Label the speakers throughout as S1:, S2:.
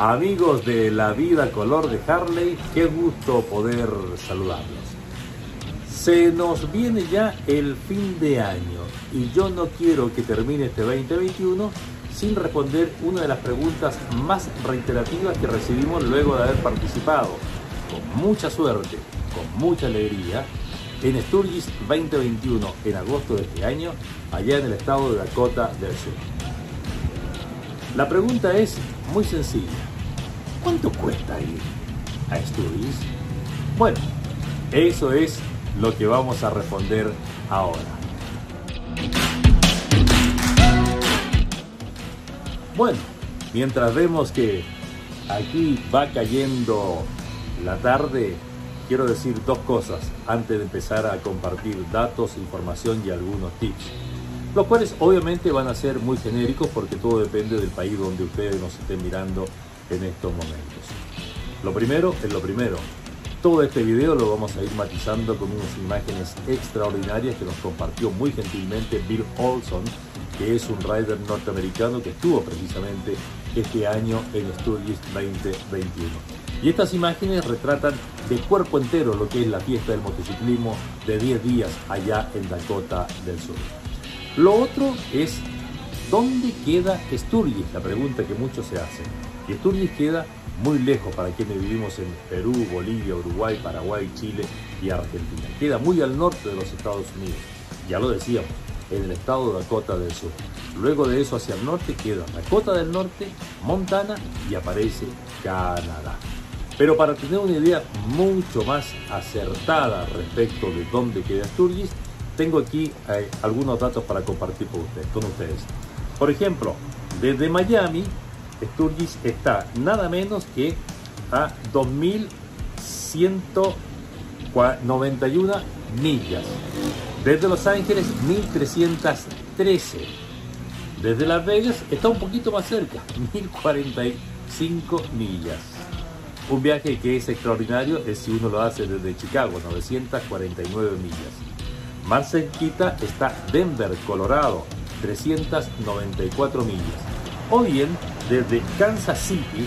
S1: Amigos de la vida color de Harley, qué gusto poder saludarlos. Se nos viene ya el fin de año y yo no quiero que termine este 2021 sin responder una de las preguntas más reiterativas que recibimos luego de haber participado con mucha suerte, con mucha alegría, en Sturgis 2021 en agosto de este año, allá en el estado de Dakota del Sur. La pregunta es muy sencilla. ¿Cuánto cuesta ir a Sturgis? Bueno, eso es lo que vamos a responder ahora. Bueno, mientras vemos que aquí va cayendo la tarde, quiero decir dos cosas antes de empezar a compartir datos, información y algunos tips, los cuales obviamente van a ser muy genéricos porque todo depende del país donde ustedes nos estén mirando en estos momentos. Lo primero es lo primero. Todo este video lo vamos a ir matizando con unas imágenes extraordinarias que nos compartió muy gentilmente Bill Olson, que es un rider norteamericano que estuvo precisamente este año en Sturgis 2021. Y estas imágenes retratan de cuerpo entero lo que es la fiesta del motociclismo de 10 días allá en Dakota del Sur. Lo otro es, ¿dónde queda Sturgis? La pregunta que muchos se hacen. Y Sturgis queda muy lejos para quienes vivimos en Perú, Bolivia, Uruguay, Paraguay, Chile y Argentina. Queda muy al norte de los Estados Unidos, ya lo decíamos, en el estado de Dakota del Sur. Luego de eso hacia el norte queda Dakota del Norte, Montana y aparece Canadá. Pero para tener una idea mucho más acertada respecto de dónde queda Sturgis, tengo aquí algunos datos para compartir con ustedes. Por ejemplo, desde Miami, Sturgis está nada menos que a 2.191 millas. Desde Los Ángeles, 1.313. Desde Las Vegas está un poquito más cerca, 1.045 millas. Un viaje que es extraordinario es si uno lo hace desde Chicago, 949 millas. Más cerquita está Denver, Colorado, 394 millas. O bien desde Kansas City,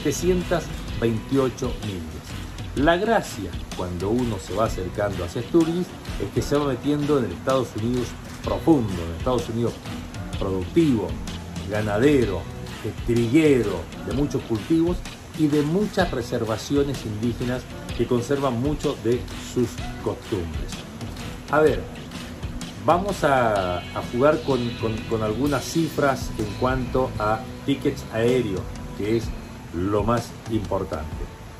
S1: 728 millas. La gracia cuando uno se va acercando hacia Sturgis es que se va metiendo en el Estados Unidos profundo, en el Estados Unidos productivo, ganadero, triguero, de muchos cultivos y de muchas reservaciones indígenas que conservan mucho de sus costumbres. A ver, vamos a jugar con algunas cifras en cuanto a tickets aéreos, que es lo más importante.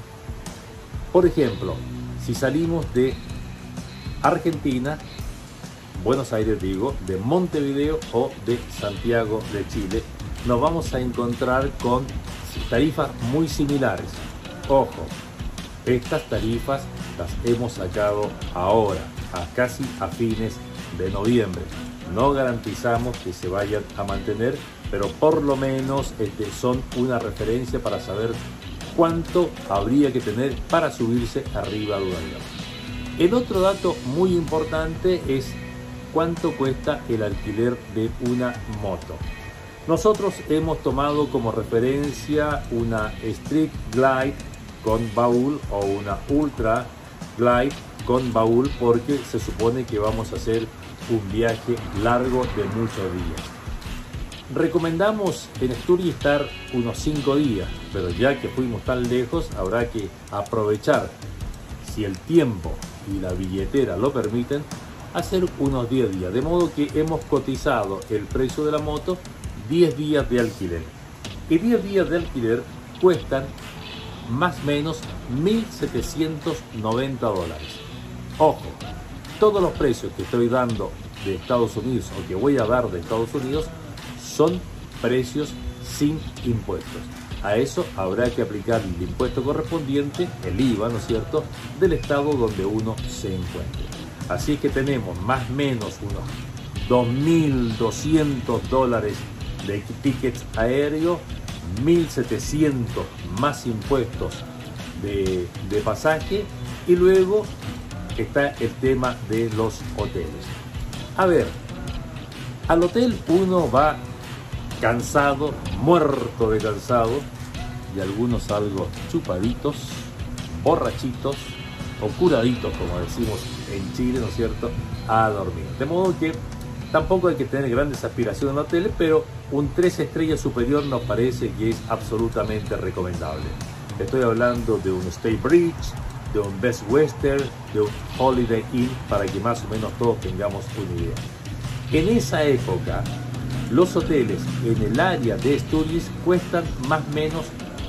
S1: Por ejemplo, si salimos de Argentina, Buenos Aires digo, de Montevideo o de Santiago de Chile, nos vamos a encontrar con tarifas muy similares. Ojo, estas tarifas las hemos sacado ahora, casi a fines de noviembre. No garantizamos que se vayan a mantener, pero por lo menos son una referencia para saber cuánto habría que tener para subirse arriba de un avión. El otro dato muy importante es cuánto cuesta el alquiler de una moto. Nosotros hemos tomado como referencia una Street Glide con baúl o una Ultra Glide con baúl porque se supone que vamos a hacer un viaje largo de muchos días. Recomendamos en Sturgis estar unos 5 días, pero ya que fuimos tan lejos habrá que aprovechar, si el tiempo y la billetera lo permiten, hacer unos 10 días. De modo que hemos cotizado el precio de la moto 10 días de alquiler. Y 10 días de alquiler cuestan más o menos $1.790. Ojo, todos los precios que estoy dando de Estados Unidos o que voy a dar de Estados Unidos son precios sin impuestos. A eso habrá que aplicar el impuesto correspondiente, el IVA, ¿no es cierto?, del estado donde uno se encuentre. Así que tenemos más o menos unos $2.200 de tickets aéreos, 1.700 más impuestos de pasaje y luego está el tema de los hoteles. A ver, al hotel uno va cansado, muerto de cansado, y algunos algo chupaditos, borrachitos o curaditos, como decimos en Chile, ¿no es cierto?, a dormir. De modo que tampoco hay que tener grandes aspiraciones en hoteles, pero un 3 estrellas superior nos parece que es absolutamente recomendable. Estoy hablando de un Stay Bridge, de un Best Western, de un Holiday Inn, para que más o menos todos tengamos una idea. En esa época, los hoteles en el área de Sturgis cuestan más o menos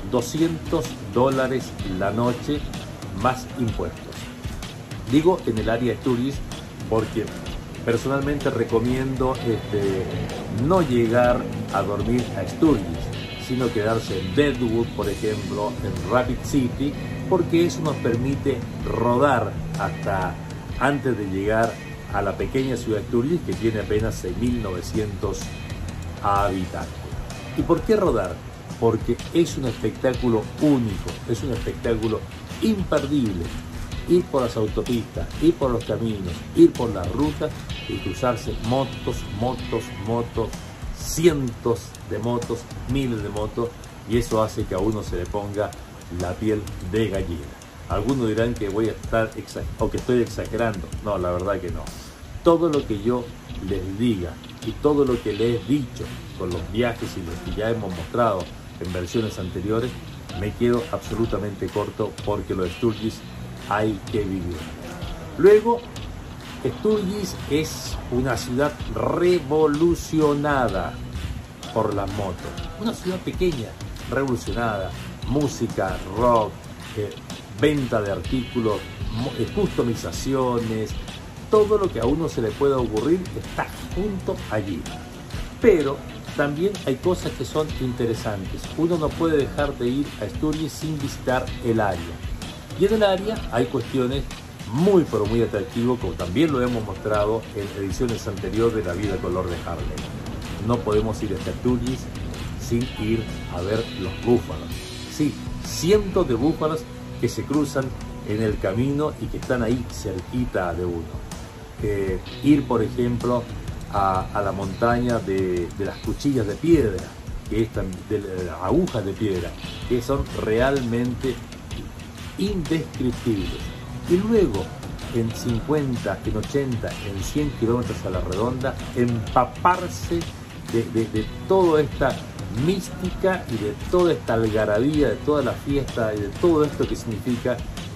S1: $200 la noche más impuestos. Digo en el área de Sturgis porque personalmente recomiendo no llegar a dormir a Sturgis, sino quedarse en Deadwood, por ejemplo, en Rapid City, porque eso nos permite rodar hasta antes de llegar a la pequeña ciudad de Sturgis, que tiene apenas 6.900 habitantes. ¿Y por qué rodar? Porque es un espectáculo único, es un espectáculo imperdible. Ir por las autopistas, ir por los caminos, ir por las rutas y cruzarse motos, cientos de motos, miles de motos, y eso hace que a uno se le ponga la piel de gallina. Algunos dirán que voy a estar o que estoy exagerando. No, la verdad que no. Todo lo que yo les diga y todo lo que les he dicho con los viajes y los que ya hemos mostrado en versiones anteriores, me quedo absolutamente corto, porque lo de Sturgis hay que vivir. Luego, Sturgis es una ciudad revolucionada por las motos. Una ciudad pequeña, revolucionada. Música, rock, venta de artículos, customizaciones, todo lo que a uno se le pueda ocurrir está junto allí. Pero también hay cosas que son interesantes. Uno no puede dejar de ir a Sturgis sin visitar el área. Y en el área hay cuestiones muy pero muy atractivas, como también lo hemos mostrado en ediciones anteriores de La Vida Color de Harley. No podemos ir hasta Sturgis sin ir a ver los búfalos. Sí, cientos de búfalos que se cruzan en el camino y que están ahí cerquita de uno. Ir, por ejemplo, a la montaña de las cuchillas de piedra, que están de las agujas de piedra, que son realmente indescriptibles. Y luego, en 50, en 80, en 100 kilómetros a la redonda, empaparse de toda esta mística y de toda esta algarabía, de toda la fiesta y de todo esto que significa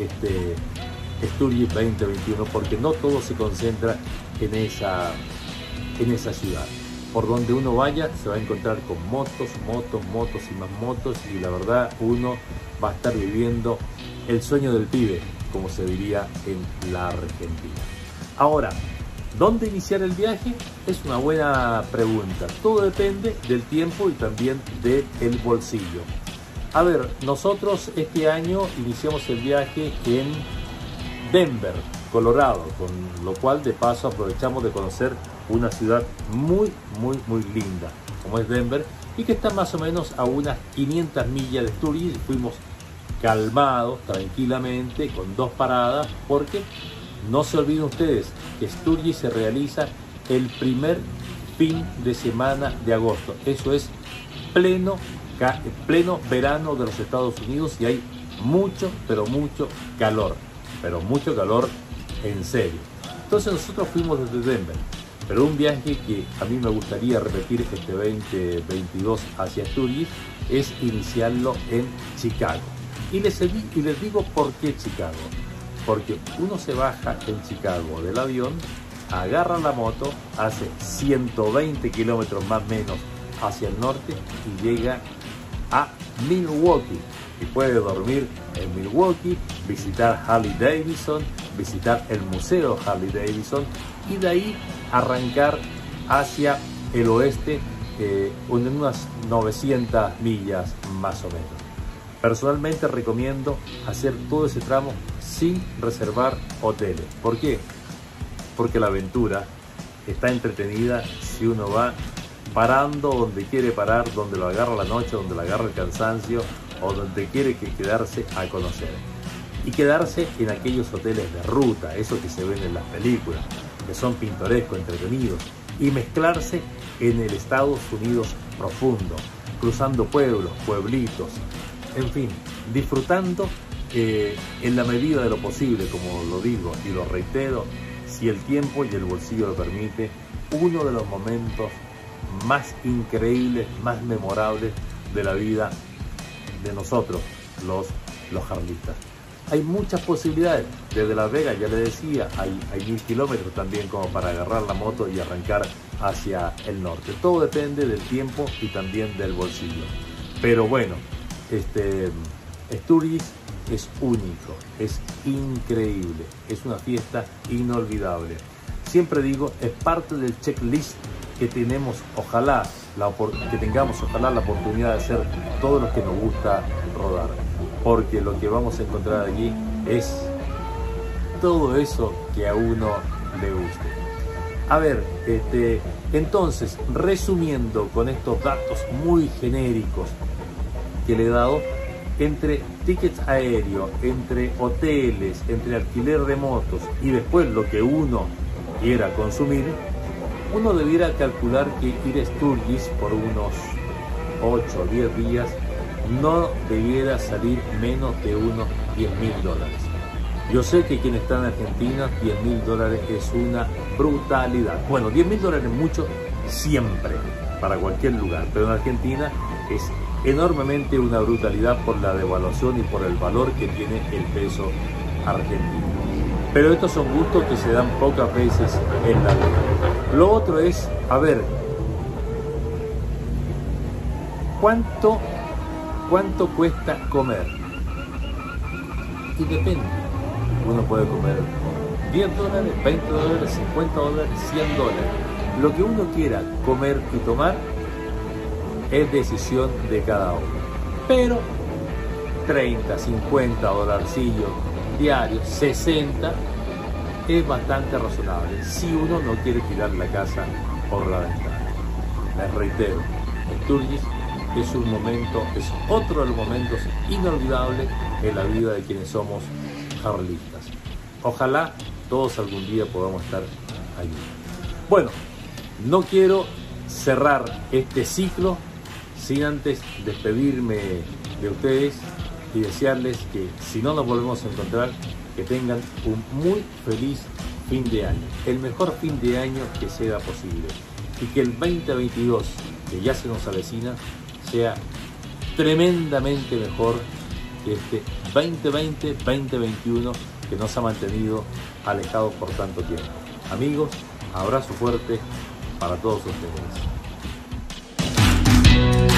S1: Sturgis 2021, porque no todo se concentra en esa ciudad. Por donde uno vaya se va a encontrar con motos y más motos, y la verdad uno va a estar viviendo el sueño del pibe, como se diría en la Argentina. Ahora, ¿dónde iniciar el viaje? Es una buena pregunta. Todo depende del tiempo y también del bolsillo. A ver, nosotros este año iniciamos el viaje en Denver, Colorado, con lo cual de paso aprovechamos de conocer una ciudad muy linda, como es Denver, y que está más o menos a unas 500 millas de Sturgis. Fuimos calmados, tranquilamente, con 2 paradas, porque no se olviden ustedes que Sturgis se realiza el primer fin de semana de agosto. Eso es pleno verano de los Estados Unidos, y hay mucho, pero mucho calor en serio. Entonces nosotros fuimos desde Denver, pero un viaje que a mí me gustaría repetir este 2022 hacia Sturgis es iniciarlo en Chicago. Y les digo por qué Chicago. Porque uno se baja en Chicago del avión, agarra la moto, hace 120 kilómetros más o menos hacia el norte y llega a Milwaukee. Y puede dormir en Milwaukee, visitar Harley Davidson, visitar el museo Harley Davidson, y de ahí arrancar hacia el oeste en unas 900 millas más o menos. Personalmente recomiendo hacer todo ese tramo sin reservar hoteles. ¿Por qué? Porque la aventura está entretenida si uno va parando donde quiere parar, donde lo agarra la noche, donde lo agarra el cansancio, o donde quiere quedarse a conocer. Y quedarse en aquellos hoteles de ruta, esos que se ven en las películas, que son pintorescos, entretenidos, y mezclarse en el Estados Unidos profundo, cruzando pueblos, pueblitos, En fin, disfrutando en la medida de lo posible, como lo digo y lo reitero, si el tiempo y el bolsillo lo permite, uno de los momentos más increíbles, más memorables de la vida de nosotros, los jarlistas. Hay muchas posibilidades. Desde Las Vegas, ya les decía, hay 1000 kilómetros también como para agarrar la moto y arrancar hacia el norte. Todo depende del tiempo y también del bolsillo. Pero bueno, Sturgis es único, es increíble, es una fiesta inolvidable. Siempre digo, es parte del checklist que tenemos, que tengamos ojalá la oportunidad de hacer todos los que nos gusta rodar, porque lo que vamos a encontrar allí es todo eso que a uno le guste. A ver, entonces, resumiendo con estos datos muy genéricos que le he dado, entre tickets aéreos, entre hoteles, entre alquiler de motos y después lo que uno quiera consumir, uno debiera calcular que ir a Sturgis por unos 8 o 10 días no debiera salir menos de unos $10.000. Yo sé que quien está en Argentina, $10.000 es una brutalidad. Bueno, $10.000 es mucho siempre, para cualquier lugar, pero en Argentina es enormemente una brutalidad por la devaluación y por el valor que tiene el peso argentino. Pero estos son gustos que se dan pocas veces en la vida. Lo otro es, a ver, ¿cuánto cuesta comer? Y depende. Uno puede comer $10, $20, $50, $100. Lo que uno quiera comer y tomar es decisión de cada uno. Pero 30, 50 dolarcillos diarios, 60, es bastante razonable si uno no quiere tirar la casa por la ventana. Les reitero, Sturgis es un momento, es otro de los momentos inolvidables en la vida de quienes somos jarlistas. Ojalá todos algún día podamos estar allí. Bueno, no quiero cerrar este ciclo sin antes despedirme de ustedes y desearles que, si no nos volvemos a encontrar, que tengan un muy feliz fin de año, el mejor fin de año que sea posible, y que el 2022, que ya se nos avecina, sea tremendamente mejor que este 2020-2021 que nos ha mantenido alejados por tanto tiempo. Amigos, abrazo fuerte para todos ustedes.